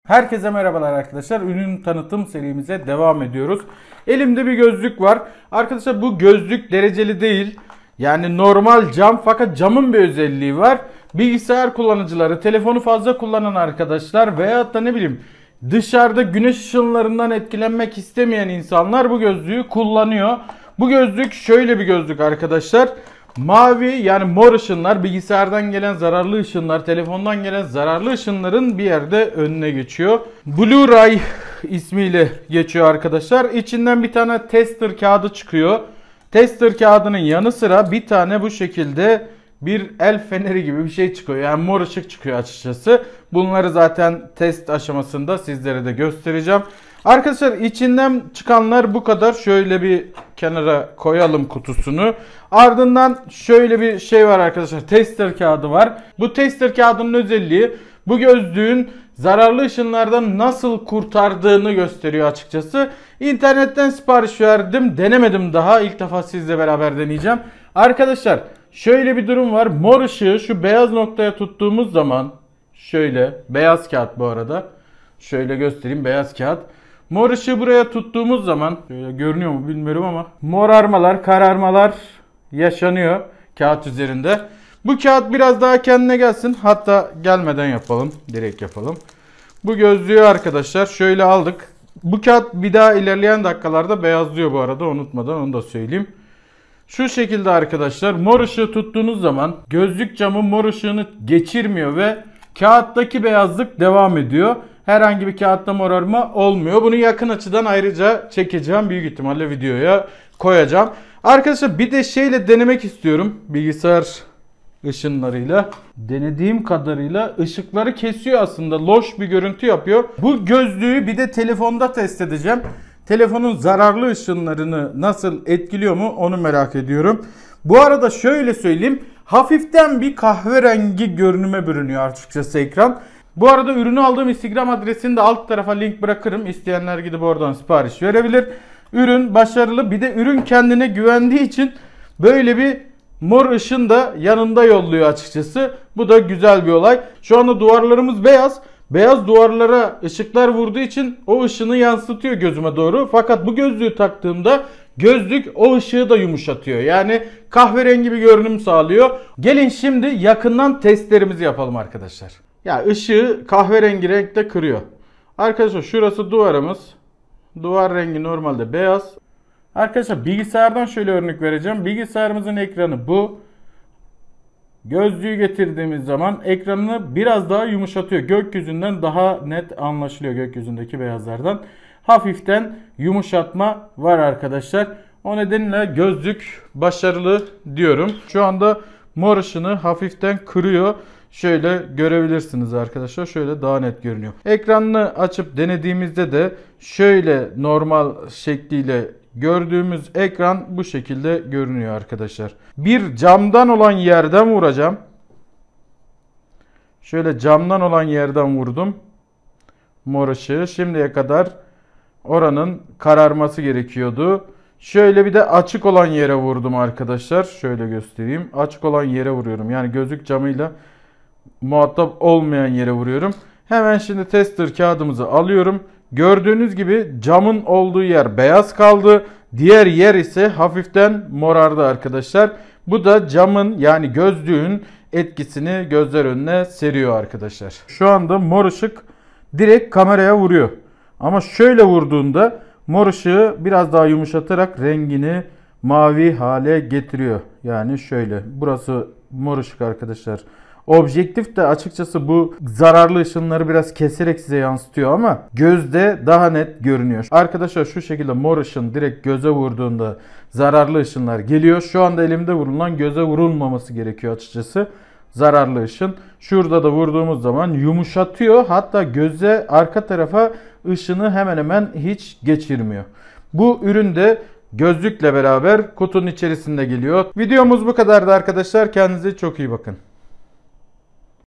Herkese merhabalar arkadaşlar. Ürün tanıtım serimize devam ediyoruz. Elimde bir gözlük var. Arkadaşlar bu gözlük dereceli değil. Yani normal cam, fakat camın bir özelliği var. Bilgisayar kullanıcıları, telefonu fazla kullanan arkadaşlar veyahut da ne bileyim dışarıda güneş ışınlarından etkilenmek istemeyen insanlar bu gözlüğü kullanıyor. Bu gözlük şöyle bir gözlük arkadaşlar. Mavi yani mor ışınlar, bilgisayardan gelen zararlı ışınlar, telefondan gelen zararlı ışınların bir yerde önüne geçiyor. Blu-ray ismiyle geçiyor arkadaşlar. İçinden bir tane tester kağıdı çıkıyor. Tester kağıdının yanı sıra bir tane bu şekilde bir el feneri gibi bir şey çıkıyor. Yani mor ışık çıkıyor açıkçası. Bunları zaten test aşamasında sizlere de göstereceğim. Arkadaşlar içinden çıkanlar bu kadar. Şöyle bir kenara koyalım kutusunu. Ardından şöyle bir şey var arkadaşlar. Tester kağıdı var. Bu tester kağıdının özelliği bu gözlüğün zararlı ışınlardan nasıl kurtardığını gösteriyor açıkçası. İnternetten sipariş verdim. Denemedim daha. İlk defa sizle beraber deneyeceğim. Arkadaşlar şöyle bir durum var. Mor ışığı şu beyaz noktaya tuttuğumuz zaman şöyle beyaz kağıt bu arada. Şöyle göstereyim, beyaz kağıt. Mor ışığı buraya tuttuğumuz zaman şöyle görünüyor mu bilmiyorum ama morarmalar, kararmalar yaşanıyor kağıt üzerinde. Bu kağıt biraz daha kendine gelsin. Hatta gelmeden yapalım. Direkt yapalım. Bu gözlüğü arkadaşlar şöyle aldık. Bu kağıt bir daha ilerleyen dakikalarda beyazlıyor bu arada. Unutmadan onu da söyleyeyim. Şu şekilde arkadaşlar mor ışığı tuttuğunuz zaman gözlük camı mor ışığını geçirmiyor ve kağıttaki beyazlık devam ediyor. Herhangi bir kağıtta morarma olmuyor. Bunu yakın açıdan ayrıca çekeceğim. Büyük ihtimalle videoya koyacağım. Arkadaşlar bir de şeyle denemek istiyorum. Bilgisayar ışınlarıyla. Denediğim kadarıyla ışıkları kesiyor aslında. Loş bir görüntü yapıyor. Bu gözlüğü bir de telefonda test edeceğim. Telefonun zararlı ışınlarını nasıl etkiliyor mu onu merak ediyorum. Bu arada şöyle söyleyeyim. Hafiften bir kahverengi görünüme bürünüyor açıkçası ekran. Bu arada ürünü aldığım Instagram adresini de alt tarafa link bırakırım. İsteyenler gidip oradan sipariş verebilir. Ürün başarılı. Bir de ürün kendine güvendiği için böyle bir mor ışın da yanında yolluyor açıkçası. Bu da güzel bir olay. Şu anda duvarlarımız beyaz. Beyaz duvarlara ışıklar vurduğu için o ışını yansıtıyor gözüme doğru. Fakat bu gözlüğü taktığımda gözlük o ışığı da yumuşatıyor. Yani kahverengi bir görünüm sağlıyor. Gelin şimdi yakından testlerimizi yapalım arkadaşlar. Ya ışığı kahverengi renkte kırıyor. Arkadaşlar şurası duvarımız. Duvar rengi normalde beyaz. Arkadaşlar bilgisayardan şöyle örnek vereceğim. Bilgisayarımızın ekranı bu. Gözlüğü getirdiğimiz zaman ekranını biraz daha yumuşatıyor. Gökyüzünden daha net anlaşılıyor, gökyüzündeki beyazlardan. Hafiften yumuşatma var arkadaşlar. O nedenle gözlük başarılı diyorum. Şu anda mor ışını hafiften kırıyor. Şöyle görebilirsiniz arkadaşlar. Şöyle daha net görünüyor. Ekranını açıp denediğimizde de şöyle normal şekliyle gördüğümüz ekran bu şekilde görünüyor arkadaşlar. Bir camdan olan yerden vuracağım. Şöyle camdan olan yerden vurdum. Mor ışığı. Şimdiye kadar oranın kararması gerekiyordu. Şöyle bir de açık olan yere vurdum arkadaşlar. Şöyle göstereyim. Açık olan yere vuruyorum. Yani gözlük camıyla muhatap olmayan yere vuruyorum. Hemen şimdi tester kağıdımızı alıyorum. Gördüğünüz gibi camın olduğu yer beyaz kaldı. Diğer yer ise hafiften morardı arkadaşlar. Bu da camın yani gözlüğün etkisini gözler önüne seriyor arkadaşlar. Şu anda mor ışık direkt kameraya vuruyor. Ama şöyle vurduğunda mor ışığı biraz daha yumuşatarak rengini mavi hale getiriyor. Yani şöyle. Burası mor ışık arkadaşlar. Objektif de açıkçası bu zararlı ışınları biraz keserek size yansıtıyor ama gözde daha net görünüyor. Arkadaşlar şu şekilde mor ışın direkt göze vurduğunda zararlı ışınlar geliyor. Şu anda elimde vurulan göze vurulmaması gerekiyor açıkçası. Zararlı ışın. Şurada da vurduğumuz zaman yumuşatıyor. Hatta göze arka tarafa ışını hemen hemen hiç geçirmiyor. Bu ürün de gözlükle beraber kutunun içerisinde geliyor. Videomuz bu kadardı arkadaşlar. Kendinize çok iyi bakın.